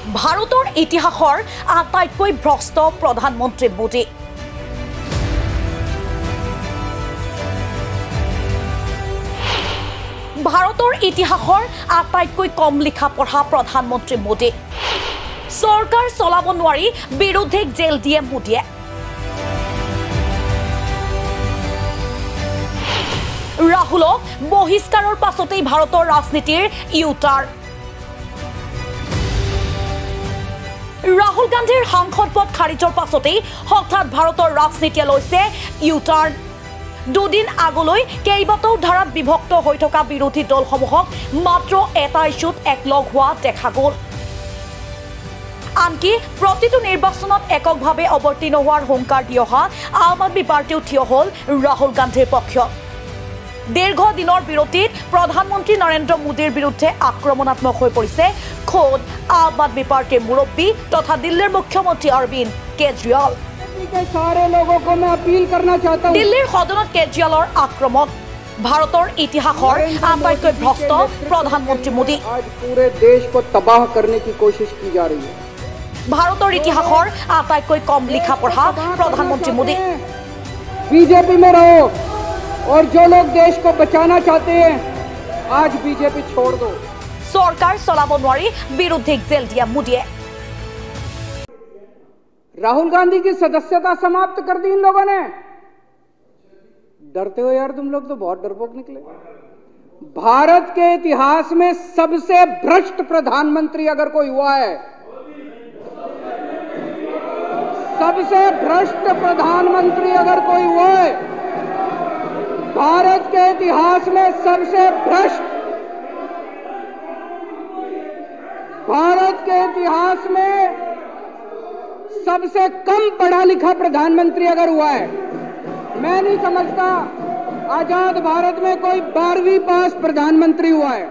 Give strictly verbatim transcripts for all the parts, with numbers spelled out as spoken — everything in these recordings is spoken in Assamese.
ভাৰতৰ ইতিহাসৰ আটাইতকৈ ভ্ৰষ্ট প্ৰধানমন্ত্ৰী মোদী। ভাৰতৰ ইতিহাসৰ আটাইতকৈ কম লিখা পঢ়া প্ৰধানমন্ত্ৰী মোদী। চৰকাৰ চলাব নোৱাৰি বিৰোধীক জেল দিয়ে মোদীয়ে। ৰাহুলক বহিষ্কাৰৰ পাছতেই ভাৰতৰ ৰাজনীতিৰ ইউটাৰ। ৰাহুল গান্ধীৰ সাংসদ পদ খাৰিজৰ পাছতেই হঠাৎ ভাৰতৰ ৰাজনীতিয়ে লৈছে ইউটাৰ্ণ। দুদিন আগলৈ কেইবাটাও ধাৰাত বিভক্ত হৈ থকা বিৰোধী দলসমূহক মাত্ৰ এটা ইছ্যুত একলগ হোৱা দেখা গ'ল। আনকি প্ৰতিটো নিৰ্বাচনত এককভাৱে অৱতীৰ্ণ হোৱাৰ হুংকাৰ দি অহা আম আদমী পাৰ্টিও থিয় হ'ল ৰাহুল গান্ধীৰ পক্ষত। দীৰ্ঘ দিনৰ বিৰতিত প্ৰধানমন্ত্ৰী নৰেন্দ্ৰ মোদীৰ বিৰুদ্ধে আক্ৰমণাত্মক হৈ পৰিছে খোদ আম আদমী পাৰ্টিৰ মুৰব্বী তথা দিল্লীৰ মুখ্যমন্ত্ৰী অৰবিন্দ কেজৰিৱাল। দিল্লীৰ সদনত কেজৰিৱালৰ আক্ৰমণ। ভাৰতৰ ইতিহাসৰ আটাইতকৈ ভ্ৰষ্ট প্ৰধানমন্ত্ৰী মোদী। ভাৰতৰ ইতিহাসৰ আটাইতকৈ কম লিখা পঢ়া প্ৰধানমন্ত্ৰী মোদী। बीजेपी में रहो और जो लोग देश को बचाना चाहते हैं आज बीजेपी छोड़ दो। सरकार चलाब নোৱাৰি বিৰোধীক জেল দিয়া মোদীয়ে। राहुल गांधी की सदस्यता समाप्त कर दी इन लोगों ने। डरते हो यार, तुम लोग तो बहुत डरपोक निकले। भारत के इतिहास में सबसे भ्रष्ट प्रधानमंत्री अगर कोई हुआ है, सबसे भ्रष्ट प्रधानमंत्री अगर कोई हुआ है, भारत के इतिहास में सबसे भ्रष्ट, भारत के इतिहास में सबसे कम पढ़ा लिखा प्रधानमंत्री अगर हुआ है, मैं नहीं समझता आजाद भारत में कोई बारहवीं पास प्रधानमंत्री हुआ है।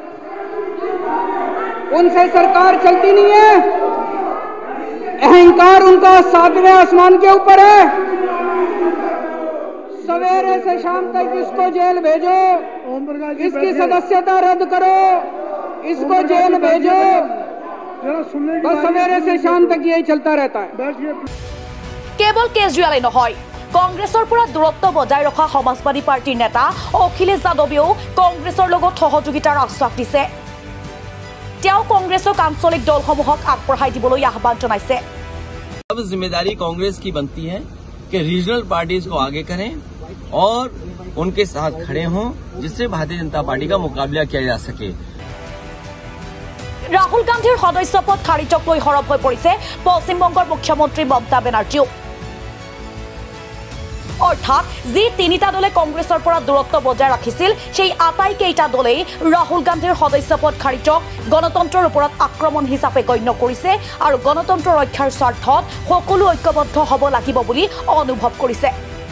उनसे सरकार चलती नहीं है। अहंकार उनका सातवें आसमान के ऊपर है। सवेरे से शाम तक इसको जेल भेजो, इसकी सदस्यता रद्द करो, इसको जेल भेजो, बस सवेरे से शाम तक यही चलता रहता है। केवल केजरीवाले নহয়, কংগ্ৰেছৰ পৰা দূৰত্ব বজাই ৰখা সমাজবাদী পাৰ্টিৰ নেতা অখিলেশ যাদৱেও কংগ্ৰেছৰ লগত সহযোগিতাৰ আশ্বাস দিছে। তেওঁ কংগ্ৰেছক আঞ্চলিক দলসমূহক আগবঢ়াই দিবলৈ আহ্বান জনাইছে। अब जिम्मेदारी कांग्रेस की बनती है कि रीजनल पार्टीज को आगे करें और उनके साथ खड़े हों, जिससे भारतीय जनता पार्टी का मुकाबला किया जा सके। राहुल गांधीर सदस्य पद खारिजक লৈ হৰব হৈ পৰিছে পশ্চিমবংগৰ মুখ্যমন্ত্ৰী মমতা বেনাৰ্জীও। অৰ্থাৎ যি তিনিটা দলে কংগ্ৰেছৰ পৰা দূৰত্ব বজাই ৰাখিছিল সেই আটাইকেইটা দলেই ৰাহুল গান্ধীৰ সদস্য পদ খাৰিজক গণতন্ত্ৰৰ ওপৰত আক্ৰমণ হিচাপে গণ্য কৰিছে আৰু গণতন্ত্ৰ ৰক্ষাৰ স্বাৰ্থত সকলো ঐক্যবদ্ধ হ'ব লাগিব বুলি অনুভৱ কৰিছে।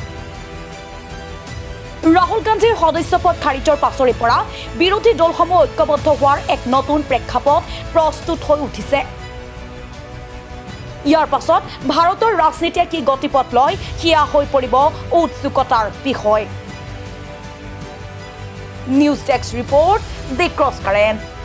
ৰাহুল গান্ধীৰ সদস্য পদ খাৰিজৰ পাছৰে পৰা বিৰোধী দলসমূহ ঐক্যবদ্ধ হোৱাৰ এক নতুন প্ৰেক্ষাপট প্ৰস্তুত হৈ উঠিছে। ইয়াৰ পাছত ভাৰতৰ ৰাজনীতিয়ে কি গতিপথ লয় সেয়া হৈ পৰিব উৎসুকতাৰ বিষয়। News desk report, the cross current.